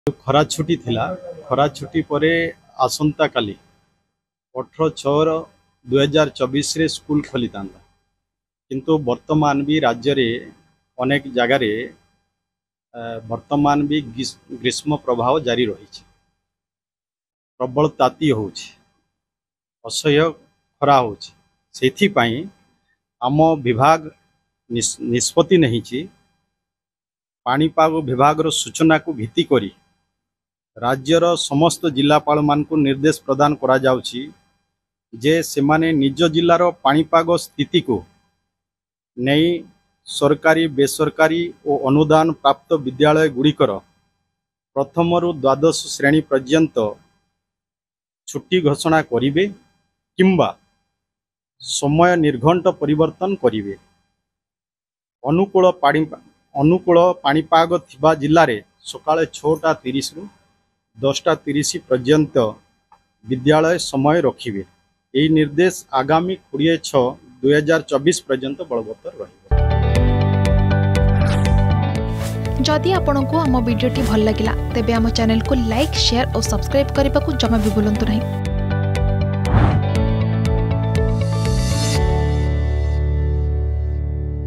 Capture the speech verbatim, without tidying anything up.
खरा छुट्टी थिला खरा छुट्टी परे आसंता काली अठर छर दुई हजार चौबीस रे स्कूल खोली था किंतु वर्तमान भी राज्य रे अनेक जगार वर्तमान भी ग्रीष्म प्रभाव जारी रही प्रबल ताती हो असह्य खरा हो आम विभाग निष्पत्ति नहीं पाणीपाग विभाग सूचना को भित्ति करी राज्यर समस्त जिलापाल मान को निर्देश प्रदान करा जाउछि जे सेमाने निज जिलार पाणीपाग स्थिति को नहीं सरकारी बेसरकारी और अनुदान प्राप्त विद्यालय गुड़िकर प्रथम रु द्वादश श्रेणी पर्यंत छुट्टी घोषणा करिवे किंबा समय निर्घंट परिवर्तन करिवे। अनुकूल पाणी अनुकूल पाणीपाग थिबा जिल्ला रे सकाळे छटा तीस रु दसटा तीस पर्यंत विद्यालय समय रखिवे। यही निर्देश आगामी कोड़े छः दुई हजार चौबीस पर्यंत बलवत्तर रहिबो। जदि आपंक आम भिडी भल लगा तेब आम चैनल को लाइक शेयर और सब्सक्राइब करने को जमा भी भूलु नहीं।